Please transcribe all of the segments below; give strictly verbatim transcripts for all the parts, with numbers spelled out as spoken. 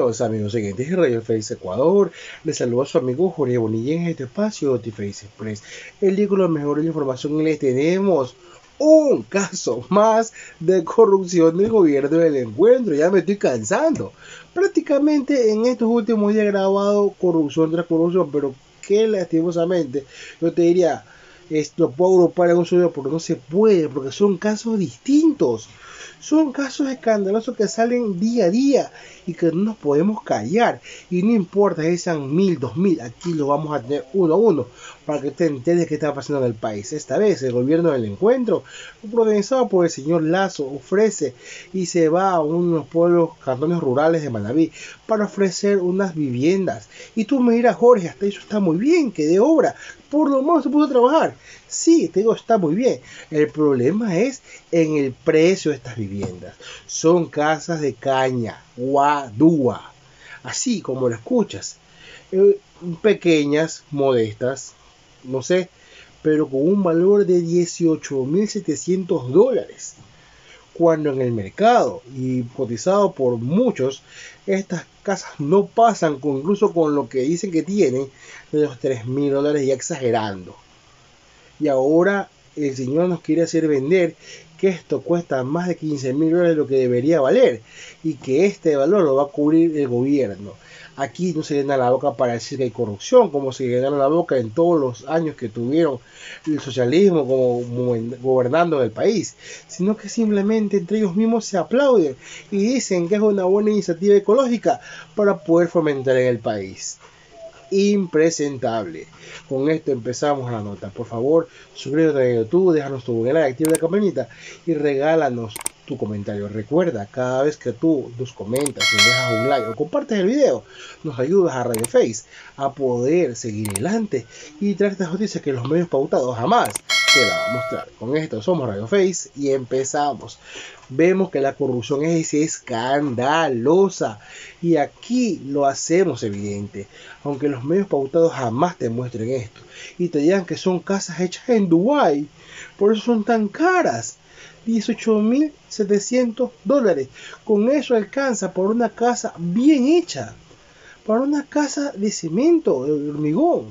Bienvenidos amigos siguientes de Radio Face Ecuador. Les saludo a su amigo Jorge Bonilla en este espacio de Face Express. El día con la mejor información les tenemos un caso más de corrupción del gobierno del encuentro. Ya me estoy cansando. Prácticamente en estos últimos días he grabado corrupción tras corrupción, pero que lastimosamente yo te diría, esto puedo agrupar en un solo porque no se puede, porque son casos distintos. Son casos escandalosos que salen día a día y que no nos podemos callar. Y no importa si sean mil, dos mil, aquí lo vamos a tener uno a uno para que usted entienda qué está pasando en el país. Esta vez el gobierno del encuentro, protagonizado por el señor Lasso, ofrece y se va a unos pueblos, cantones rurales de Manabí para ofrecer unas viviendas. Y tú me dirás, Jorge, hasta eso está muy bien, que de obra, por lo menos se pudo trabajar. Sí, te digo, está muy bien. El problema es en el precio de estas viviendas. Son casas de caña, guadúa, así como lo escuchas. Eh, pequeñas, modestas, no sé, pero con un valor de dieciocho mil setecientos dólares. Cuando en el mercado y cotizado por muchos, estas casas no pasan con, incluso con lo que dicen que tienen, de los tres mil dólares, ya exagerando. Y ahora el señor nos quiere hacer vender que esto cuesta más de quince mil dólares lo que debería valer y que este valor lo va a cubrir el gobierno. Aquí no se llena la boca para decir que hay corrupción, como se llenaron la boca en todos los años que tuvieron el socialismo como gobernando el país, sino que simplemente entre ellos mismos se aplauden y dicen que es una buena iniciativa ecológica para poder fomentar en el país. Impresentable. Con esto empezamos la nota. Por favor, suscríbete a YouTube, déjanos tu like, activa la campanita y regálanos tu comentario. Recuerda, cada vez que tú nos comentas y dejas un like o compartes el video, nos ayudas a Radio Face a poder seguir adelante y traer estas noticias que los medios pautados jamás te van a mostrar. Con esto somos Radio Face y empezamos. Vemos que la corrupción es escandalosa y aquí lo hacemos evidente, aunque los medios pautados jamás te muestren esto y te digan que son casas hechas en Dubái, por eso son tan caras. dieciocho mil setecientos dólares. Con eso alcanza por una casa bien hecha, para una casa de cemento, de hormigón,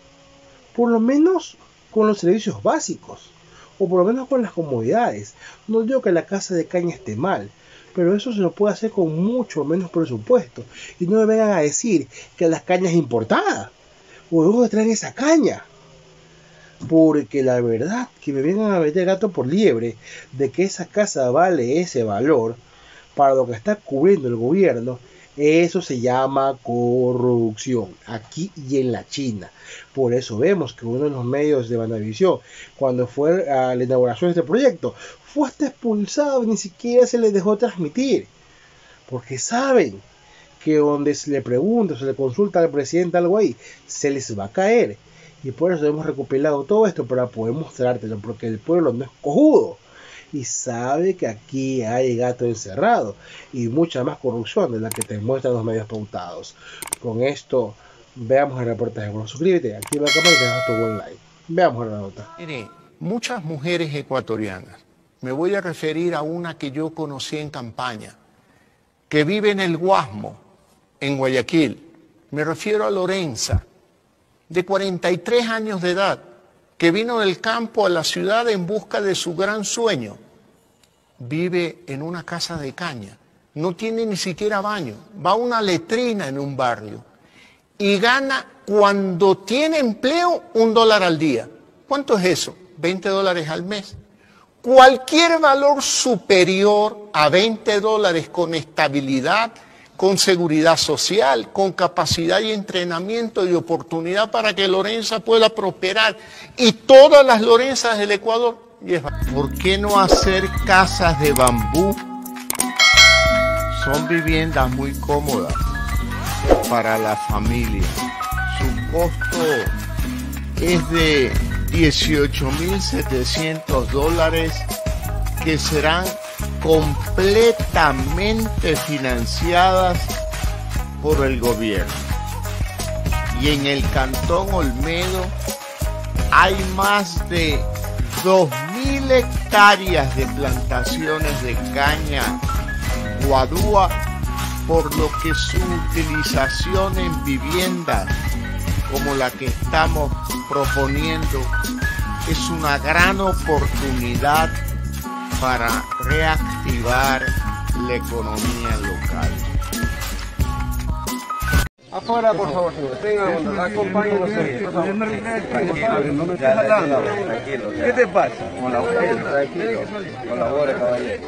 por lo menos con los servicios básicos, o por lo menos con las comodidades. No digo que la casa de caña esté mal, pero eso se lo puede hacer con mucho menos presupuesto. Y no me vengan a decir que las cañas importadas, o de dónde traen esa caña. Porque la verdad que me vengan a meter gato por liebre de que esa casa vale ese valor para lo que está cubriendo el gobierno, eso se llama corrupción aquí y en la China. Por eso vemos que uno de los medios de Bandavisión, cuando fue a la inauguración de este proyecto, fue hasta expulsado y ni siquiera se le dejó transmitir, porque saben que donde se le pregunta, se le consulta al presidente algo ahí, se les va a caer. Y por eso hemos recopilado todo esto para poder mostrártelo, porque el pueblo no es cojudo y sabe que aquí hay gato encerrado y mucha más corrupción de la que te muestran los medios pautados. Con esto veamos el reportaje. Bueno, suscríbete, activa la cámara y deja tu buen like. Veamos la nota. Mire, muchas mujeres ecuatorianas, me voy a referir a una que yo conocí en campaña, que vive en el Guasmo, en Guayaquil. Me refiero a Lorenza, de cuarenta y tres años de edad, que vino del campo a la ciudad en busca de su gran sueño. Vive en una casa de caña, no tiene ni siquiera baño, va a una letrina en un barrio y gana, cuando tiene empleo, un dólar al día. ¿Cuánto es eso? veinte dólares al mes. Cualquier valor superior a veinte dólares con estabilidad, con seguridad social, con capacidad y entrenamiento y oportunidad para que Lorenza pueda prosperar y todas las Lorenzas del Ecuador. ¿Por qué no hacer casas de bambú? Son viviendas muy cómodas para la familia. Su costo es de dieciocho mil setecientos dólares que serán completamente financiadas por el gobierno. Y en el Cantón Olmedo hay más de dos mil hectáreas de plantaciones de caña guadúa por lo que su utilización en viviendas como la que estamos proponiendo es una gran oportunidad para reactivar la economía local. Afuera, por favor, señor. Venga, acompáñenos. Tranquilo. ¿Qué te pasa? Tranquilo. Colabore, caballero.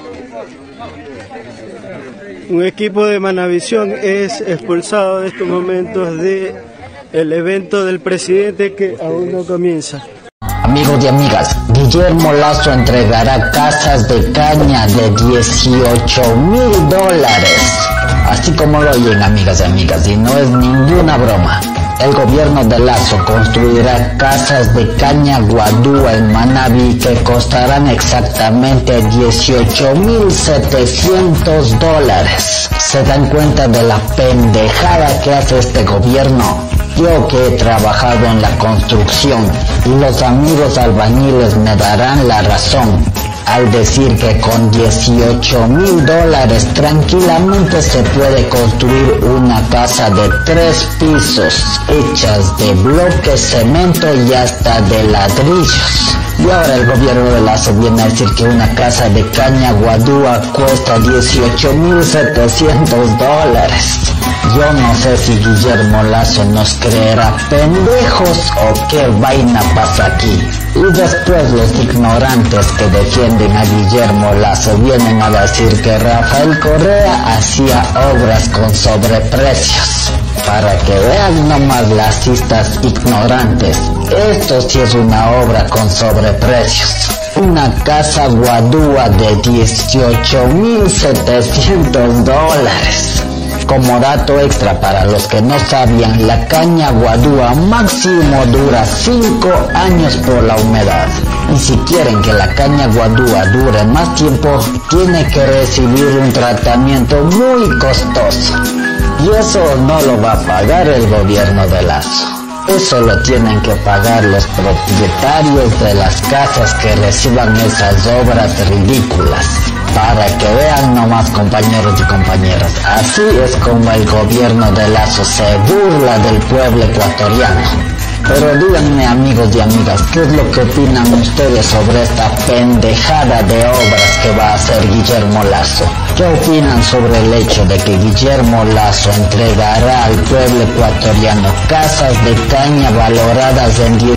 Un equipo de Manavisión es expulsado en estos momentos de el evento del presidente que aún no comienza. Amigos y amigas, Guillermo Lasso entregará casas de caña de dieciocho mil dólares. Así como lo oyen, amigas y amigas, y no es ninguna broma. El gobierno de Lasso construirá casas de caña guadúa en Manabí que costarán exactamente dieciocho mil setecientos dólares. ¿Se dan cuenta de la pendejada que hace este gobierno? Yo que he trabajado en la construcción y los amigos albañiles me darán la razón al decir que con dieciocho mil dólares tranquilamente se puede construir una casa de tres pisos hechas de bloques, cemento y hasta de ladrillos. Y ahora el gobierno de Lasso viene a decir que una casa de caña guadúa cuesta dieciocho mil setecientos dólares. Yo no sé si Guillermo Lasso nos creerá pendejos o qué vaina pasa aquí. Y después los ignorantes que defienden a Guillermo Lasso vienen a decir que Rafael Correa hacía obras con sobreprecios. Para que vean nomás lacistas ignorantes, esto sí es una obra con sobreprecios. Una casa guadúa de dieciocho mil setecientos dólares. Como dato extra para los que no sabían, la caña guadúa máximo dura cinco años por la humedad. Y si quieren que la caña guadúa dure más tiempo, tiene que recibir un tratamiento muy costoso. Y eso no lo va a pagar el gobierno de Lasso. Eso lo tienen que pagar los propietarios de las casas que reciban esas obras ridículas. Para que vean nomás, compañeros y compañeras, así es como el gobierno de Lasso se burla del pueblo ecuatoriano. Pero díganme, amigos y amigas, ¿qué es lo que opinan ustedes sobre esta pendejada de obras que va a hacer Guillermo Lasso? ¿Qué opinan sobre el hecho de que Guillermo Lasso entregará al pueblo ecuatoriano casas de caña valoradas en diez...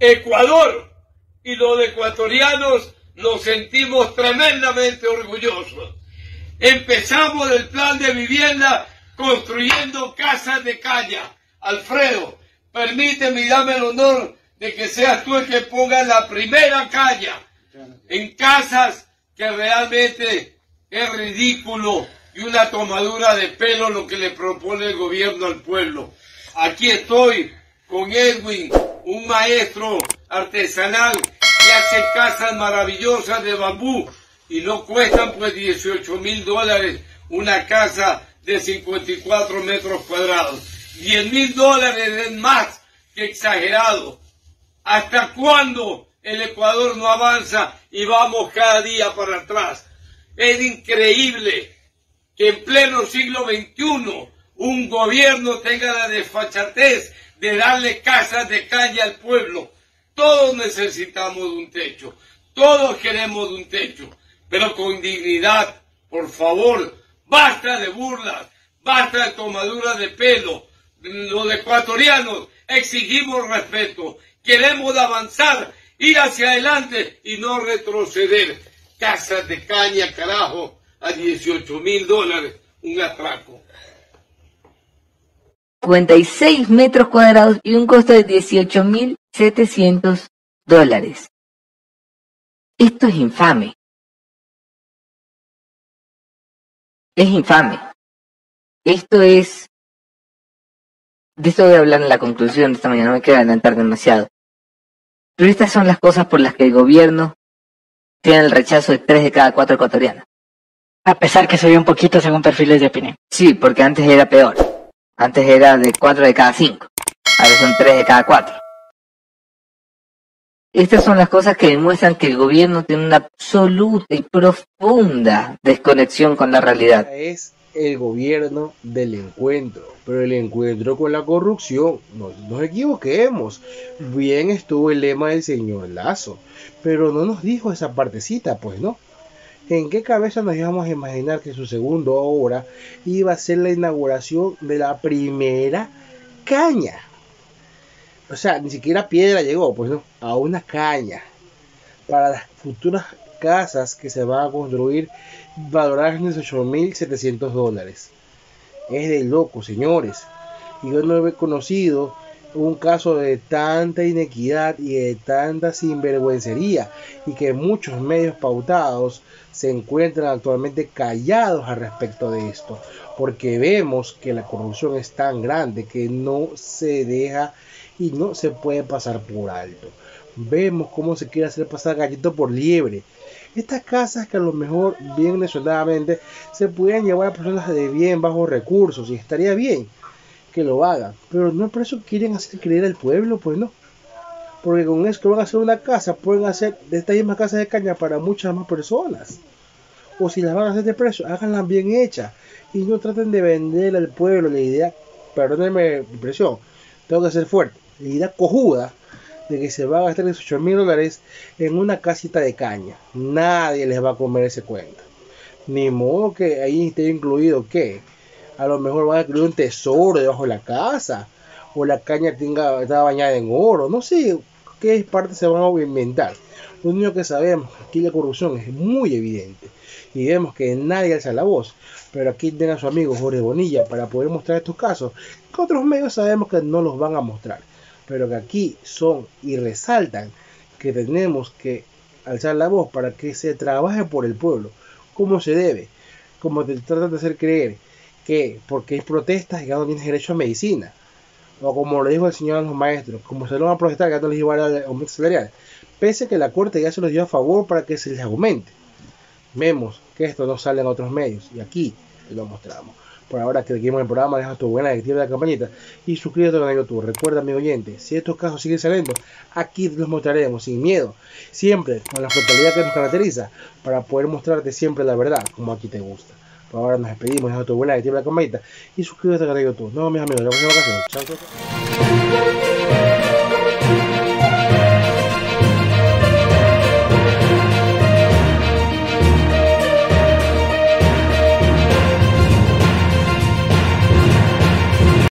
Ecuador y los ecuatorianos nos sentimos tremendamente orgullosos. Empezamos el plan de vivienda construyendo casas de caña. Alfredo, permíteme y dame el honor de que seas tú el que ponga la primera caña en casas que realmente es ridículo y una tomadura de pelo lo que le propone el gobierno al pueblo. Aquí estoy con Edwin, un maestro artesanal que hace casas maravillosas de bambú y no cuestan pues dieciocho mil dólares una casa de cincuenta y cuatro metros cuadrados. diez mil dólares es más que exagerado. ¿Hasta cuándo el Ecuador no avanza y vamos cada día para atrás? Es increíble que en pleno siglo veintiuno un gobierno tenga la desfachatez de darle casas de caña al pueblo. Todos necesitamos de un techo, todos queremos de un techo, pero con dignidad, por favor. Basta de burlas, basta de tomaduras de pelo. Los ecuatorianos exigimos respeto, queremos avanzar, ir hacia adelante y no retroceder. Casas de caña, carajo, a dieciocho mil dólares, un atraco. cincuenta y seis metros cuadrados y un costo de dieciocho mil setecientos dólares. Esto es infame. Es infame. Esto es... De esto voy a hablar en la conclusión de esta mañana, no me quiero adelantar demasiado. Pero estas son las cosas por las que el gobierno tiene el rechazo de tres de cada cuatro ecuatorianos. A pesar que subió un poquito según perfiles de opinión. Sí, porque antes era peor. Antes era de cuatro de cada cinco. Ahora son tres de cada cuatro. Estas son las cosas que demuestran que el gobierno tiene una absoluta y profunda desconexión con la realidad. Es el gobierno del encuentro, pero el encuentro con la corrupción, no nos equivoquemos, bien estuvo el lema del señor Lazo, pero no nos dijo esa partecita, pues no. ¿En qué cabeza nos íbamos a imaginar que su segunda obra iba a ser la inauguración de la primera caña? O sea, ni siquiera piedra llegó, pues no, a una caña para las futuras casas que se van a construir, valoradas en dieciocho mil setecientos dólares. Es de loco, señores. Y yo no he conocido un caso de tanta inequidad y de tanta sinvergüencería, y que muchos medios pautados se encuentran actualmente callados al respecto de esto, porque vemos que la corrupción es tan grande que no se deja y no se puede pasar por alto. Vemos cómo se quiere hacer pasar gallito por liebre. Estas casas que a lo mejor bien mencionadamente se pueden llevar a personas de bien bajos recursos, y estaría bien que lo hagan, pero no es por eso que quieren hacer creer al pueblo, pues no, porque con eso que van a hacer una casa, pueden hacer de estas mismas casas de caña para muchas más personas. O si las van a hacer de precio, háganlas bien hechas y no traten de vender al pueblo la idea, perdónenme mi impresión, tengo que ser fuerte, la idea cojuda de que se va a gastar dieciocho mil dólares en una casita de caña. Nadie les va a comer ese cuento. Ni modo que ahí esté incluido que a lo mejor van a incluir un tesoro debajo de la casa, o la caña tenga, está bañada en oro, no sé qué parte se van a inventar. Lo único que sabemos es que aquí la corrupción es muy evidente y vemos que nadie alza la voz, pero aquí tenga a su amigo Jorge Bonilla para poder mostrar estos casos que otros medios sabemos que no los van a mostrar, pero que aquí son y resaltan que tenemos que alzar la voz para que se trabaje por el pueblo como se debe, como te tratan de hacer creer que porque hay protestas y ya no tienes derecho a medicina, o como lo dijo el señor a los maestros, como se lo van a protestar que ya no les iba a dar aumento salarial, pese a que la corte ya se los dio a favor para que se les aumente. Vemos que esto no sale en otros medios y aquí lo mostramos. Por ahora que seguimos el programa, deja tu buena, activa la campanita y suscríbete al canal de YouTube. Recuerda, amigo oyente, si estos casos siguen saliendo, aquí los mostraremos sin miedo, siempre con la frontalidad que nos caracteriza, para poder mostrarte siempre la verdad como aquí te gusta. Por ahora nos despedimos, deja tu buena, activa la campanita y suscríbete al canal de YouTube. No, mis amigos, la próxima ocasión. Chao, chao.